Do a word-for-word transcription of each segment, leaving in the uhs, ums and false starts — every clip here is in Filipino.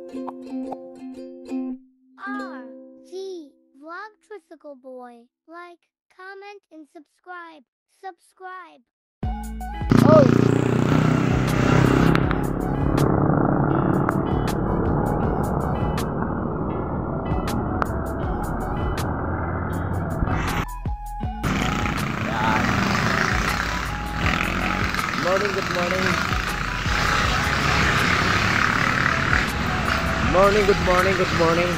R G Vlog Tricycle Boy. Like, comment, and subscribe. Subscribe. Oh. Yan. Morning, good morning. Morning, good morning, good morning.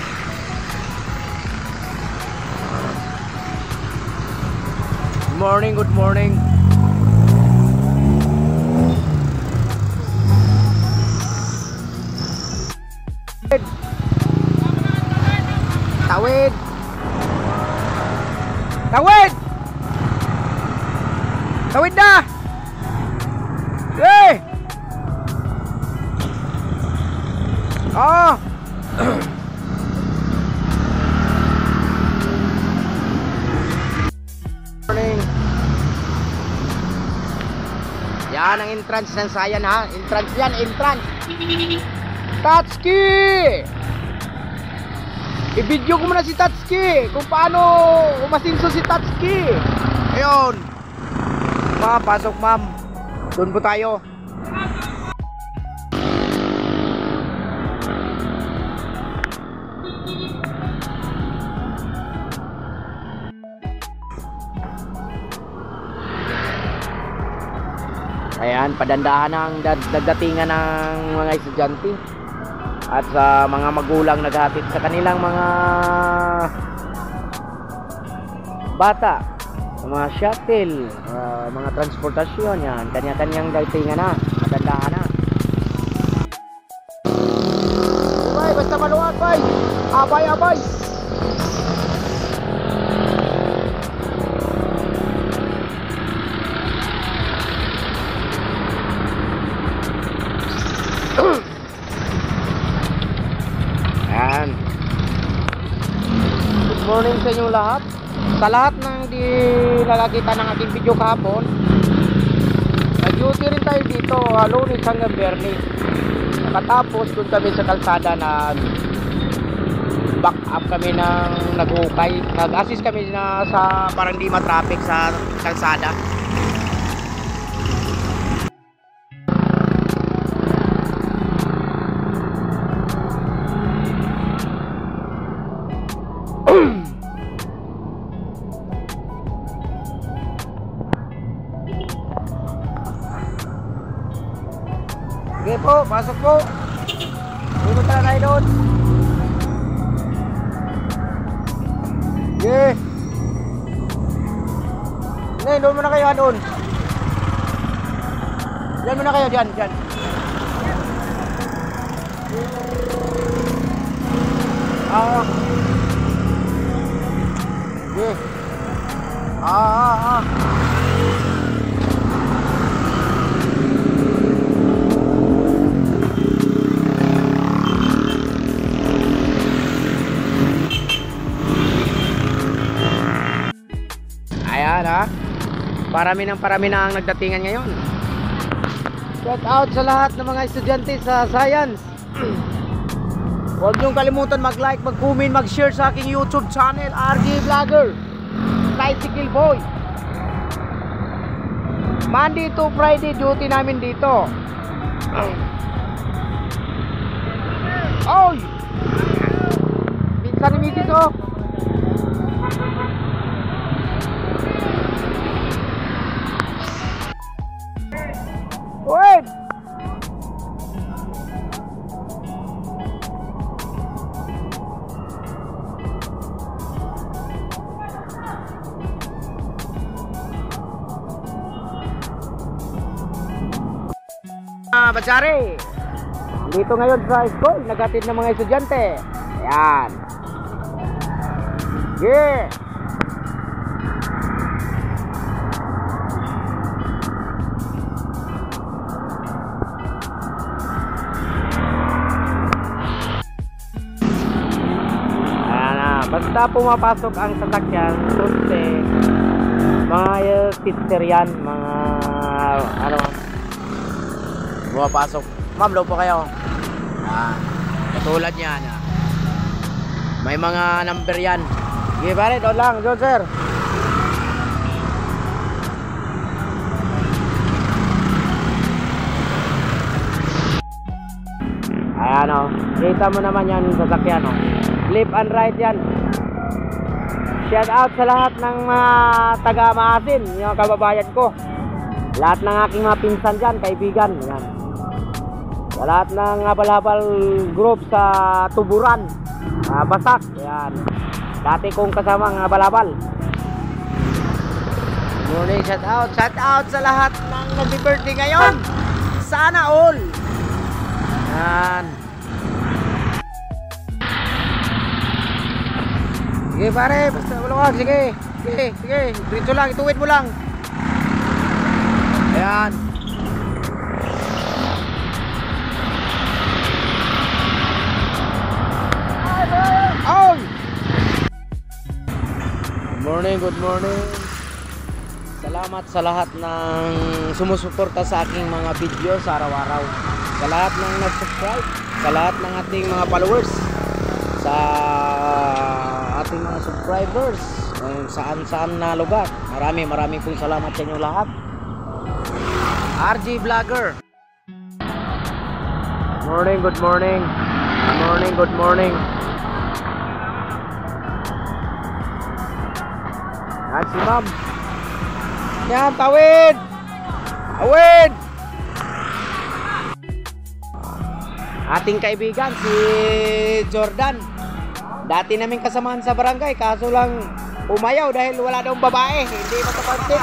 Morning, good morning. Tawid. Tawid. Tawid na. Eh. Oh. Morning. Yan ang entrance ng Sayan ha. Entrance yan, entrance. Tatsuki! I-video ko muna si Tatsuki kung paano umasinso si Tatsuki. Ayun. Ma'am, pasok ma'am. Doon po tayo. Ayan, padandahan ang dagdatingan ng mga estudyante at sa mga magulang naghatid sa kanilang mga bata, mga shuttle, uh, mga transportasyon. Yan, kanya-kanyang datingan na, padandahan na. Abay, basta maluwag, bay. Abay, abay. Ayan. Good morning sa inyo lahat. Sa lahat ng di nakakita ng ating video kahapon, nag-duty rin tayo dito, Lunes hanggang Biyernes. Nakatapos doon kami sa kalsada na back up kami ng nag-ukay. Nag-assist kami na sa parang di ma-traffic sa kalsada. Sige po, pasok po. Dito tala tayo doon. Sige. Sige, doon muna kayo doon. Diyan muna kayo, diyan, diyan. Ah. Sige. Ah, ah, ah. Ayan ha, parami ng parami na ang nagdatingan ngayon. Shout out sa lahat ng mga estudyante sa science. Huwag niyong kalimutan mag-like, mag-comment, mag-share sa aking YouTube channel, R G Vlogger Tricycle Boy. Monday to Friday duty namin dito. Oy! Minsan ni misis oh. Wait! Ah, Batsari! Dito ngayon sa school, naghatid ng mga estudyante. Ayan. Yeah! Basta pumapasok ang sasakyan, suste, mga sister yan, mga ano, pumapasok. Ma'am, low po kayo. Yan. Tulad niyan ah. May mga number yan. Sige pare, doon lang, doon sir. Ayan o, kita mo naman yan sasakyan o. Left and right yan. Shout out sa lahat ng mga taga-Maasin, yung kababayan ko. Lahat ng aking mga pinsan dyan, kaibigan. Yan. Sa lahat ng habal-habal group sa Tuburan, uh, Basak. Yan. Dati kong kasamang habal-habal. Morning, shout out. Shout out sa lahat ng nag-birthday ngayon. Sana all. Yan. Sige pare, basta maluwag, sige. Sige, sige, dito lang, ituwid mo lang. Ayan. Oh! Good morning, good morning. Salamat sa lahat ng sumusuporta sa aking mga video sa araw-araw. Sa lahat ng nag-subscribe, sa lahat ng ating mga followers, sa ating mga subscribers kung saan-saan na lugar. Marami maraming pong salamat sa inyo lahat. R J Vlogger. Good morning, good morning. Good morning, good morning. Yan si ma'am. Yan, tawid. Tawid. Ating kaibigan si Jordan. Dati namin kasamahan sa barangay, kaso lang umayaw dahil wala daw babae, hindi makakontext.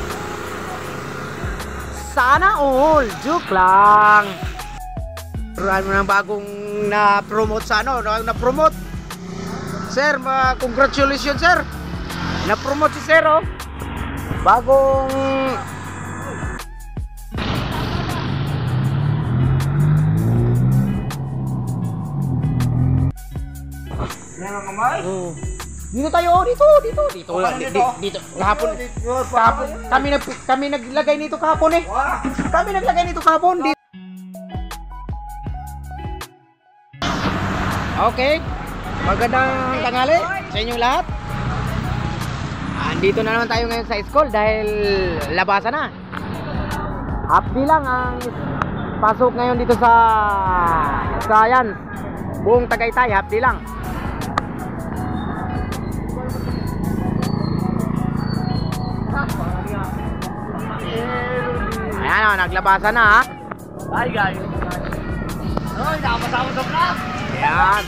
Sana all, joke lang. Meron mo ng bagong na-promote sa ano, na-promote. Sir, congratulations sir. Na-promote si sir oh. Bagong Oh. Dito tayo, oh, dito, dito, dito. Dito, dito. Kahapon, kahapon, kami nag kami naglagay nito kahapon eh. Kami naglagay nito kahapon. Dito. Okay. Magandang tanghali sa inyong lahat. Andito na naman tayo ngayon sa school dahil labasan na. Half day lang ang pasok ngayon dito sa Science. Buong Tagaytay, half day lang. Ayan o, naglabasan na ha. Hi guys. Oy, nakapasama sa vlog. Ayan.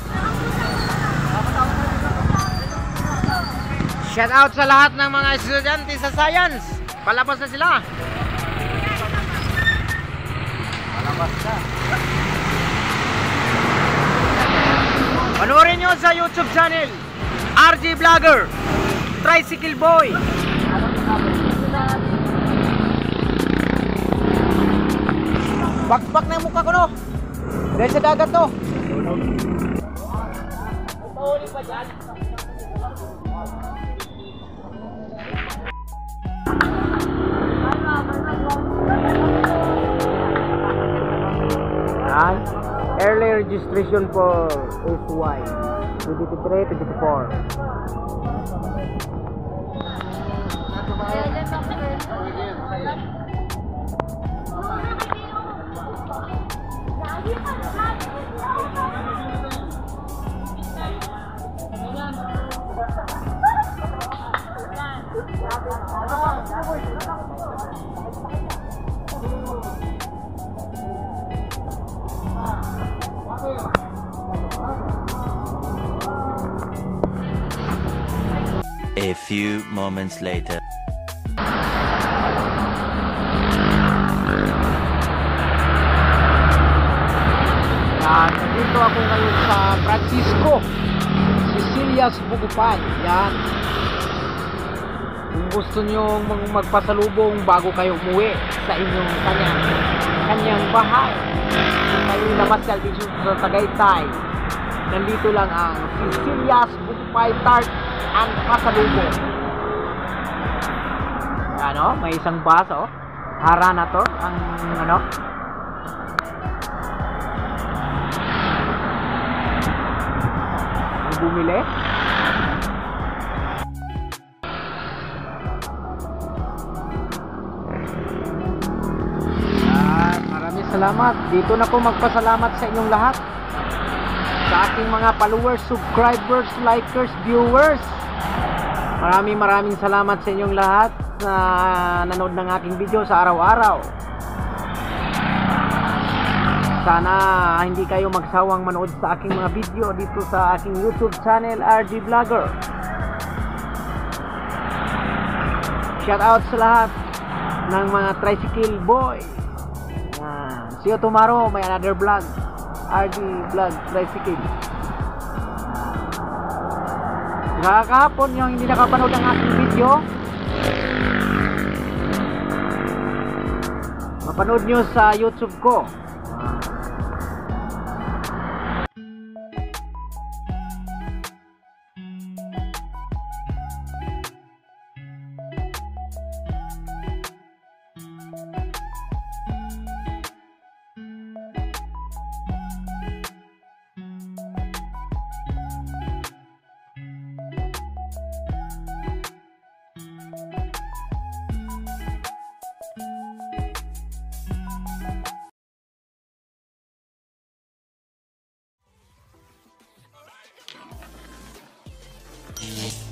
Shout out sa lahat ng mga estudyante sa science. Palabas na sila. Palabas na. Panoorin nyo sa YouTube channel R J Vlogger, Tricycle Boy. Bakbak na yung mukha ko no. Dahil sa dagat to. Pahuli pa dyan. Yan. Early registration for S Y twenty twenty-three twenty-four. A few moments later. Yan, dito ako ngayon sa Francisco Cecilia's Bugupan. Yan. Kung gusto nyo magpasalubong bago kayo umuwi sa inyong kanyang kanyang bahay, kayo namasyal dito sa Tagaytay, nandito lang ang Cecilia's Bugupan Tart ang pasalubong. Ano, may isang bus oh. Hara na to ang ano. bumili. At maraming salamat. Dito na ko magpasalamat sa inyong lahat. Sa aking mga followers, subscribers, likers, viewers. Maraming maraming salamat sa inyong lahat na nanood ng aking video sa araw-araw. Sana hindi kayo magsawang manood sa aking mga video dito sa aking YouTube channel, R G Vlogger. Shout out sa lahat ng mga tricycle boy. Uh, see you tomorrow, may another vlog. R G Vlog Tricycle. Uh, kahapon yung hindi nakapanood ng aking video, mapanood nyo sa YouTube ko. Yeah.